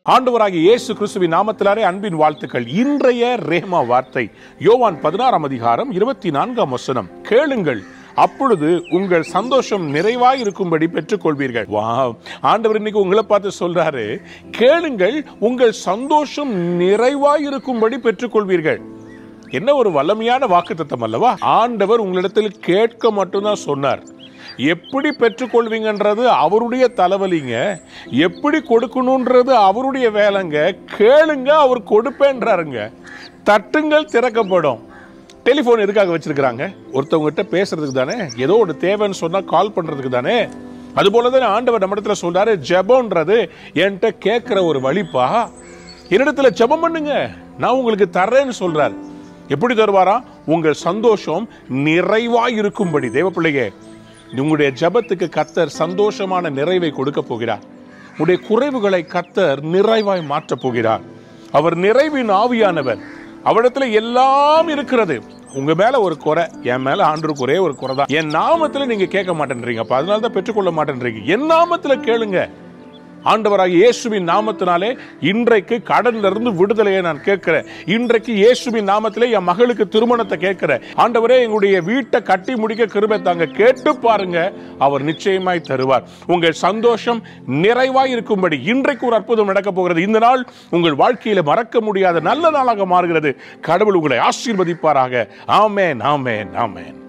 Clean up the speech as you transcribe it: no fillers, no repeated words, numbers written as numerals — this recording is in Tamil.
ஆண்டவராகிய இயேசு கிறிஸ்துவின் நாமத்தினாலே அன்பின் வாழ்த்துக்கள். இன்றைய ரேமா வார்த்தை யோவான் 16:24. கேளுங்கள், அப்பொழுது உங்கள் சந்தோஷம் நிறைவாய் இருக்கும்படி பெற்றுக்கொள்வீர்கள். ஆண்டவர் இன்னைக்கு உங்களை பார்த்து சொல்றாரு, கேளுங்கள், உங்கள் சந்தோஷம் நிறைவாய் இருக்கும்படி பெற்றுக்கொள்வீர்கள். என்ன ஒரு வல்லமையான வாக்குத்தத்தம் அல்லவா? ஆண்டவர் உங்களிடத்தில் கேட்க மட்டும்தான் சொன்னார். எப்படி பெற்றுக்கொள்வீங்கன்றது அவருடைய தலைவலிங்க, எப்படி கொடுக்கணும்ன்றது அவருடைய வேலைங்க. கேளுங்க, அவர் கொடுப்பேன்றாருங்க. தட்டுங்கள், திறக்கப்படும். டெலிஃபோன் எதுக்காக வச்சிருக்கிறாங்க? ஒருத்தவங்ககிட்ட பேசுறதுக்கு தானே, ஏதோ ஒரு தேவைன்னு சொன்னா கால் பண்றதுக்கு தானே. அது போலதான் ஆண்டவர் நம்ம இடத்துல சொல்றாரு, ஜெபம்ன்றது என்கிட்ட கேட்கிற ஒரு வழிப்பா. என்னிடத்துல ஜெபம் பண்ணுங்க, நான் உங்களுக்கு தர்றேன்னு சொல்றாரு. எப்படி தருவாரா? உங்கள் சந்தோஷம் நிறைவாய் இருக்கும்படி. தேவ பிள்ளையே, உங்களுடைய ஜெபத்துக்கு கர்த்தர் சந்தோஷமான நிறைவை கொடுக்க போகிறார். உங்களுடைய குறைவுகளை கர்த்தர் நிறைவாய் மாற்றப் போகிறார். அவர் நிறைவின் ஆவியானவர். அவரிடத்துல எல்லாம் இருக்கிறது. உங்க மேல ஒரு குறை, என் மேல ஆண்டவருக்கு ஒரே ஒரு குறை தான். என் நாமத்துல நீங்க கேட்க மாட்டேன்றீங்க, அதனால தான் பெற்றுக்கொள்ள மாட்டேன்றீங்க. என் நாமத்துல கேளுங்க. ஆண்டவராகிய இயேசுவின் நாமத்தினாலே இன்றைக்கு கடன்ல இருந்து விடுதலையை நான் கேட்கிறேன். இன்றைக்கு இயேசுவின் நாமத்திலே என் மகளுக்கு திருமணத்தை கேட்கிறேன். ஆண்டவரே, எங்களுடைய வீட்டை கட்டி முடிக்க கிருபை தாங்க. கேட்டு பாருங்க, அவர் நிச்சயமாய் தருவார். உங்கள் சந்தோஷம் நிறைவாய் இருக்கும்படி இன்றைக்கு ஒரு அற்புதம் நடக்க போகிறது. இந்த நாள் உங்கள் வாழ்க்கையில மறக்க முடியாத நல்ல நாளாக மாறுகிறது. கடவுள் உங்களை ஆசீர்வதிப்பாராக. ஆமென், ஆமென், ஆமென்.